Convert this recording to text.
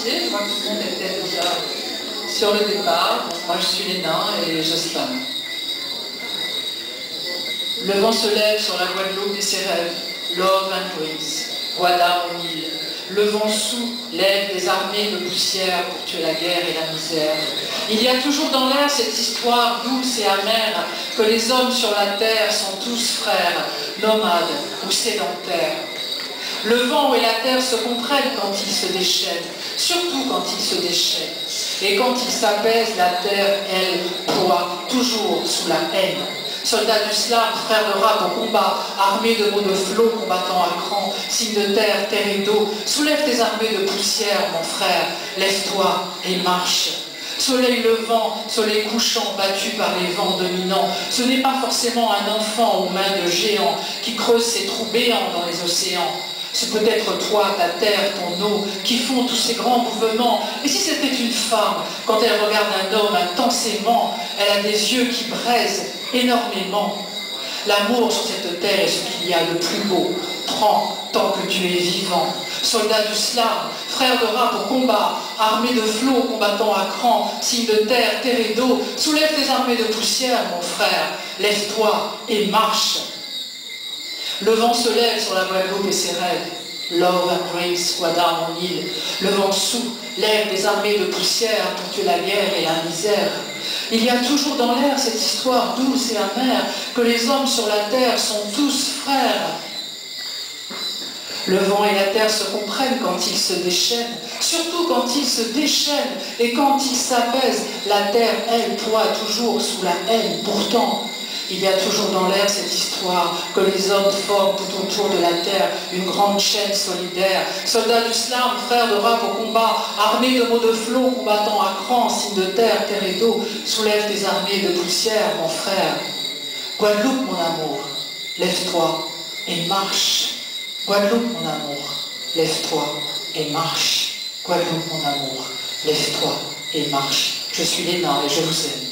remercier. Je vois que tout le monde était déjà sur le départ. Moi, je suis Léna et Jocelyn. Le vent se lève sur la Guadeloupe et ses rêves. Love and Drinks, Guada au Nil. Le vent soulève des armées de poussière pour tuer la guerre et la misère. Il y a toujours dans l'air cette histoire douce et amère que les hommes sur la terre sont tous frères, nomades ou sédentaires. Le vent et la terre se comprennent quand ils se déchaînent, surtout quand ils se déchaînent. Et quand ils s'apaisent, la terre, elle, ploie toujours sous la haine. Soldats du slam, frères de rap au combat, armés de mots de flot, combattant à cran, signes de terre, terre et d'eau, soulève tes armées de poussière, mon frère, lève-toi et marche. Soleil levant, soleil couchant, battu par les vents dominants, ce n'est pas forcément un enfant aux mains de géants qui creuse ses trous béants dans les océans. C'est peut-être toi, ta terre, ton eau, qui font tous ces grands mouvements. Et si c'était une femme, quand elle regarde un homme intensément, elle a des yeux qui braisent énormément. L'amour sur cette terre est ce qu'il y a de plus beau. Prends tant que tu es vivant. Soldats du slam, frères de rap au combat, armés de flots, combattant à cran, signes de terre, terre et d'eau, soulève tes armées de poussière, mon frère, lève-toi et marche. Le vent se lève sur la Guadeloupe et ses rêves. Love and Drinks, Guada en île. Le vent soulève des armées de poussière pour tuer la guerre et la misère. Il y a toujours dans l'air cette histoire douce et amère que les hommes sur la terre sont tous frères. Le vent et la terre se comprennent quand ils se déchaînent, surtout quand ils se déchaînent et quand ils s'apaisent. La terre, elle, ploie toujours sous la haine. Pourtant, il y a toujours dans l'air cette histoire que les hommes forment tout autour de la terre une grande chaîne solidaire. Soldats du slam, frères de rap au combat, armés de mots de flot, combattant à cran, signes de terre, terre et d'eau, soulève tes armées de poussière, mon frère. Guadeloupe, mon amour, lève-toi et marche. Guadeloupe, mon amour, lève-toi et marche. Guadeloupe, mon amour, lève-toi et marche. Je suis Léna et je vous aime.